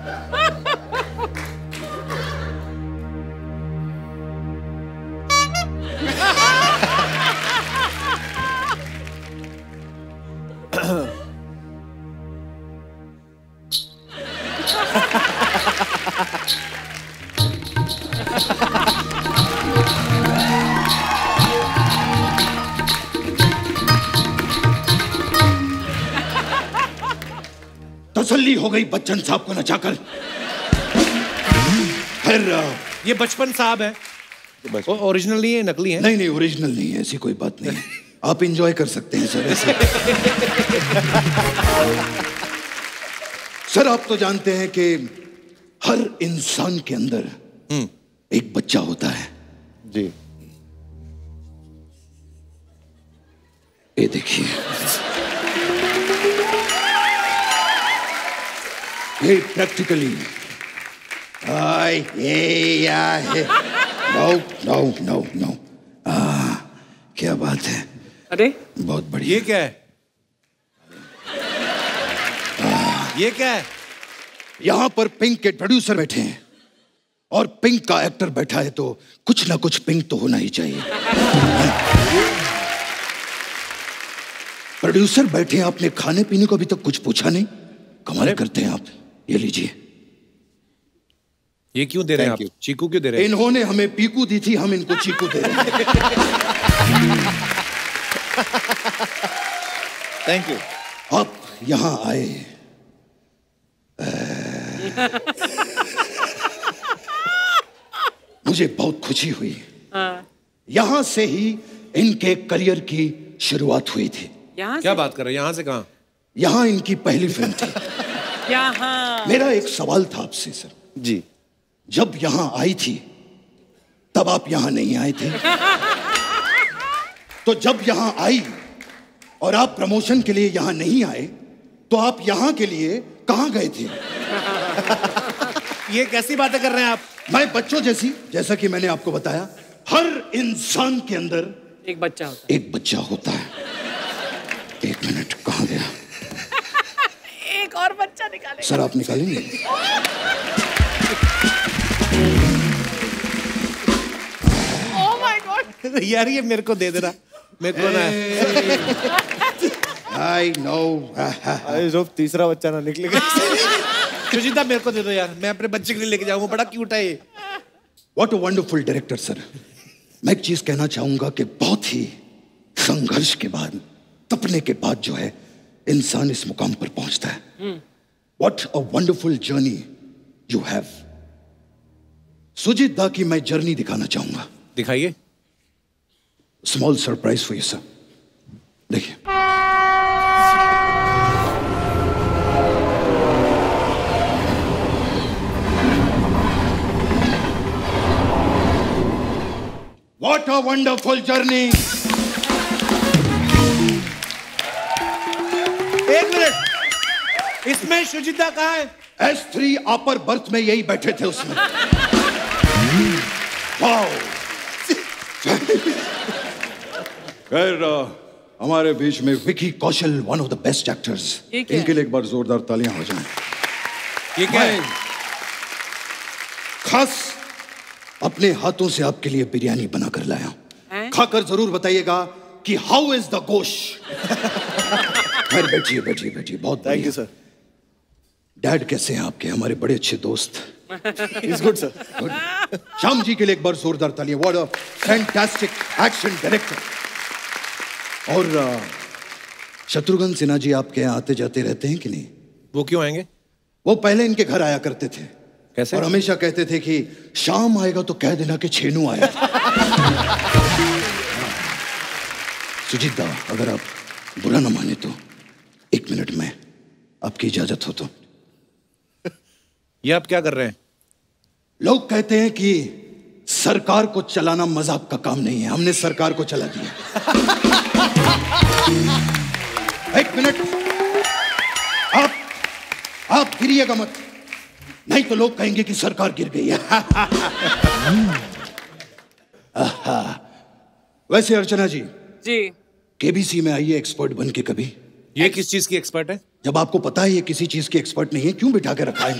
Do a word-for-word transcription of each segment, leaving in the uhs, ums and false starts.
तसल्ली हो गई बच्चन साहब को नचाकर। फिर ये बचपन साहब है, ओरिजिनल नहीं है, नकली है? नहीं नहीं, ओरिजिनल नहीं है, ऐसी कोई बात नहीं है। आप एंजॉय कर सकते हैं सर ऐसे। सर आप तो जानते हैं कि हर इंसान के अंदर एक बच्चा होता है। जी। ये देखिए, ये प्रैक्टिकली आय ये या है। नो नो नो नो, आ क्या बात है। अरे बहुत बढ़िया। ये क्या है? ये क्या है? यहां पर पिंक के प्रोड्यूसर बैठे हैं और पिंक का एक्टर बैठा है, तो कुछ ना कुछ पिंक तो होना ही चाहिए। प्रोड्यूसर बैठे हैं, आपने खाने पीने को अभी तक कुछ पूछा नहीं। कमाल करते हैं आप। ये लीजिए। ये क्यों दे रहे हैं आप? चीकू क्यों दे रहे हैं? इन्होंने हमें पीकू दी थी, हम इनको चीकू दे रहे हैं। Thank you. आप यहां आए, मुझे बहुत खुशी हुई। यहां से ही इनके करियर की शुरुआत हुई थी। यहाँ क्या बात कर रहे हैं? यहां से कहां? यहां इनकी पहली फिल्म थी। यहाँ। मेरा एक सवाल था आपसे सर। जी। जब यहां आई थी तब आप यहां नहीं आए थे, तो जब यहां आई और आप प्रमोशन के लिए यहां नहीं आए, तो आप यहां के लिए कहां गए थे? ये कैसी बातें कर रहे हैं आप? मैं बच्चों जैसी, जैसा कि मैंने आपको बताया, हर इंसान के अंदर एक बच्चा होता है। एक बच्चा होता है। एक मिनट, कहां गया? एक और बच्चा निकाले। सर आप निकालेंगे? Oh my god. यार ये मेरे को दे देना, मेरे को ना। I know. आई होप तीसरा बच्चा ना निकलेगा। सुजीता मेरे को दे दो यार, मैं अपने बच्चे के लिए लेके जाऊंगा, बड़ा क्यूट है ये। What a wonderful director sir. मैं एक चीज कहना चाहूंगा कि बहुत ही संघर्ष के बाद, तपने के बाद जो है इंसान इस मुकाम पर पहुंचता है। What a wonderful journey you have. Sujit da की मैं जर्नी दिखाना चाहूंगा। दिखाइए। Small surprise for you sir. देखिए। What a wonderful journey! एक मिनट, इसमें सुजीता कहाँ है? एस थ्री अपर बर्थ में यही बैठे थे उसमें। वाओ! खैर हमारे बीच में Vicky Kaushal, one of the best actors. इनके लिए एक बार जोरदार तालियां हो जाएं। ये क्या है? खास अपने हाथों से आपके लिए बिरयानी बनाकर लाया हूं। खाकर जरूर बताइएगा कि हाउ इज द गोश्त। खैर बैठिए बैठिए बैठिए। बहुत थैंक यू सर। डैड कैसे हैं आपके? हमारे बड़े अच्छे दोस्त। Is good sir. Good. Shyam ji के लिए एक बार जोरदार तालियां। What a fantastic action director. और शत्रुघ्न सिन्हा जी आपके यहाँ आते जाते रहते हैं कि नहीं? वो क्यों आएंगे? वो पहले इनके घर आया करते थे। कैसे? और हमेशा कहते थे कि शाम आएगा तो कह देना कि छेनू आया। सुजीत दा, अगर आप बुरा ना माने तो एक मिनट में आपकी इजाजत हो तो। ये आप क्या कर रहे हैं? लोग कहते हैं कि सरकार को चलाना मजाक का काम नहीं है। हमने सरकार को चला दिया। एक मिनट, आप आप गिरिएगा मत, नहीं तो लोग कहेंगे कि सरकार गिर गई है। वैसे अर्चना जी जी केबीसी में आइए एक्सपर्ट बन के कभी। ये किस चीज की एक्सपर्ट है? जब आपको पता है ये किसी चीज की एक्सपर्ट नहीं है, क्यों बिठा के रखा है?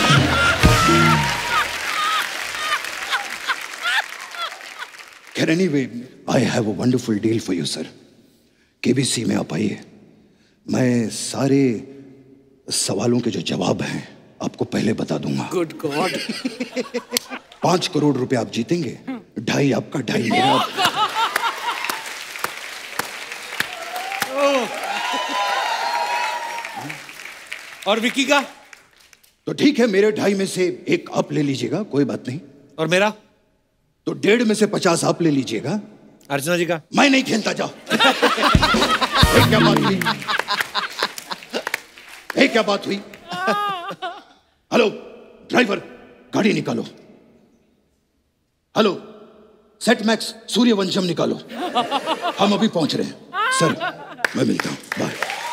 खैर anyway, I have a wonderful deal for you sir. KBC में आप आइए, मैं सारे सवालों के जो जवाब हैं आपको पहले बता दूंगा। Good god. पांच करोड़ रुपए आप जीतेंगे, ढाई आपका, ढाई मेरा। और विक्की का? तो ठीक है, मेरे ढाई में से एक आप ले लीजिएगा, कोई बात नहीं। और मेरा? तो डेढ़ में से पचास आप ले लीजिएगा। अर्चना जी का? मैं नहीं खेलता, जाओ। एक क्या बात हुई? एक क्या बात हुई? हेलो ड्राइवर, गाड़ी निकालो। हेलो सेट मैक्स, सूर्यवंशम निकालो, हम अभी पहुंच रहे हैं। सर मैं मिलता हूं, बाय।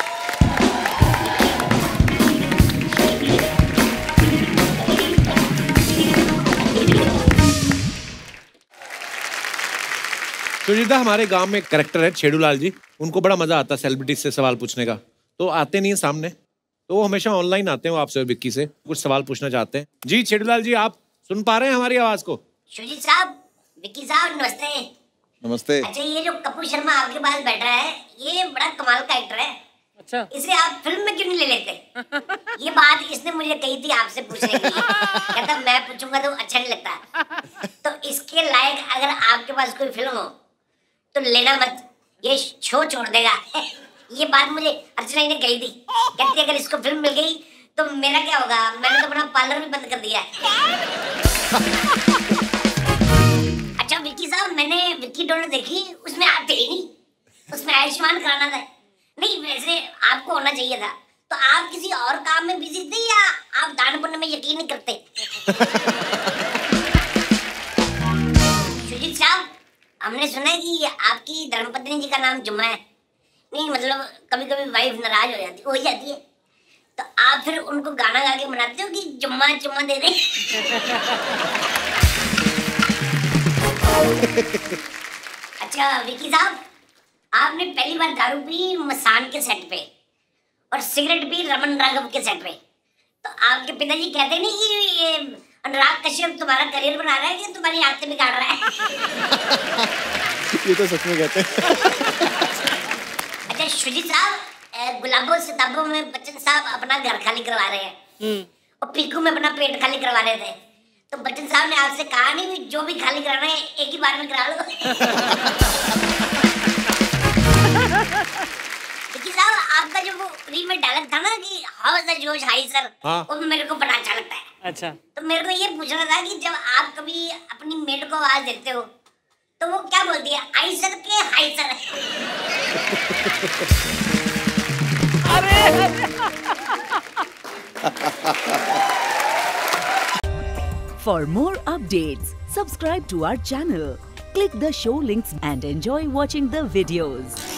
सुजीता, हमारे गांव में एक कैरेक्टर है छेड़ूलाल जी, उनको बड़ा मजा आता है सेलिब्रिटी से सवाल पूछने का। तो आते नहीं है सामने, तो वो हमेशा ऑनलाइन आते हैं, वो आपसे विक्की से कुछ सवाल पूछना चाहते हैं। जी छेड़ूलाल जी, आप सुन पा रहे हैं हमारी आवाज को? सुजीत साहब, विक्की साहब, नमस्ते। नमस्ते। अच्छा, ये जो कपिल शर्मा आपके पास बैठा है, ये बड़ा कमाल का एक्टर है। अच्छा, इसे आप फिल्म में क्यों नहीं ले लेते? ये बात इसने मुझे कही थी आपसे पूछने के लिए। कहता मैं पूछूंगा तो अच्छा नहीं लगता। तो इसके लायक अगर आपके पास कोई फिल्म हो तो लेना मत, ये शो छोड़ देगा। ये बात मुझे अर्चना ने कही थी, कहती अगर इसको फिल्म मिल गई तो मेरा क्या होगा, मैंने तो अपना पार्लर भी बंद कर दिया है। अच्छा विक्की साहब, मैंने विक्की डोनर देखी, उसमें आप थे ही नहीं, उसमें आयुष्मान कराना था। नहीं, वैसे आपको होना चाहिए था। तो आप किसी और काम में बिजी थे या आप दान पुण्य में यकीन नहीं करते? सुजीत साहब, हमने सुना है कि आपकी धर्मपत्नी जी का नाम जुम्मा है। नहीं मतलब कभी कभी वाइफ नाराज हो जाती हो जाती है, तो आप फिर उनको गाना गा के मनाते हो कि जुम्मा जुम्मा दे दे? अच्छा विक्की साहब, आपने पहली बार दारू पी मसान के सेट पे और सिगरेट पी रमन राघव के सेट पे, तो आपके पिताजी कहते नहीं कि ये अनुराग कश्यप तुम्हारा करियर बना रहा है कि तुम्हारी आदतें बिगाड़ रहा है? ये तो सच में कहते हैं। अच्छा सुजीत साहब, गुलाबों सिताबों में बच्चन साहब अपना घर खाली करवा रहे हैं और पीकू में अपना पेट खाली करवा रहे थे, तो बच्चन साहब ने आपसे कहा नहीं जो भी खाली कराना है एक ही बार में करा लो? विक्की साहब, आपका जो वो री में डायलॉग था ना कि हाउ इज द जोश हाई सर, वो मेरे को बड़ा अच्छा लगता है। अच्छा, तो मेरे को ये पूछना था कि जब आप कभी अपनी मेड को आवाज देते हो तो वो क्या बोलती है, आई सर के hi sir? For more updates, subscribe to our channel, click the show links and enjoy watching the videos.